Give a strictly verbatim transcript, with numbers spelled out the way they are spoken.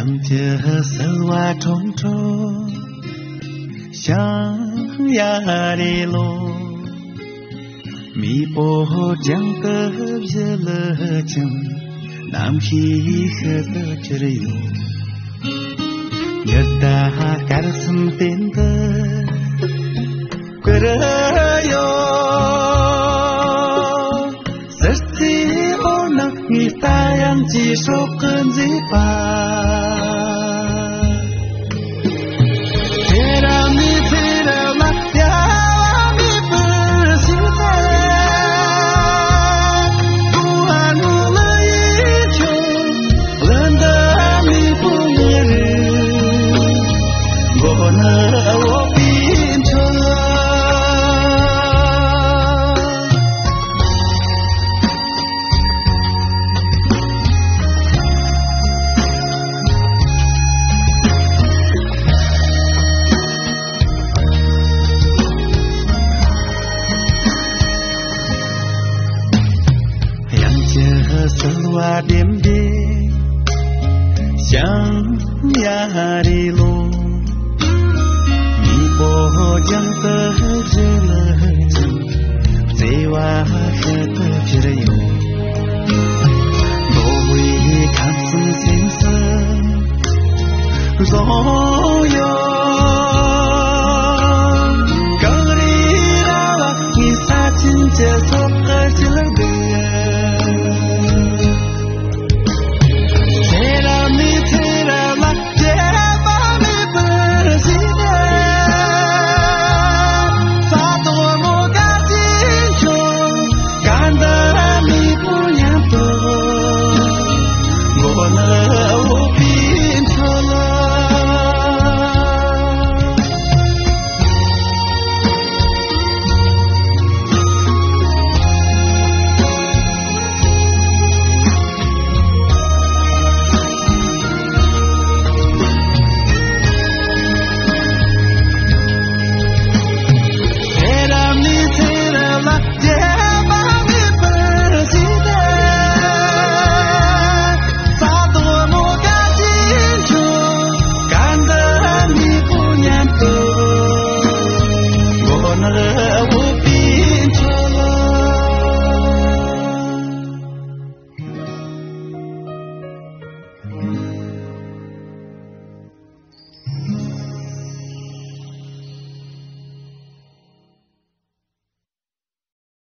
杨家色瓦重重，象牙里落，米波江的热了江，南皮河的这里有，热大嘎的森林的，过了有，十几欧那你太阳几首歌子吧。点点象牙里落，米波江的热了江，在瓦河的这里有，挪威看森先生，若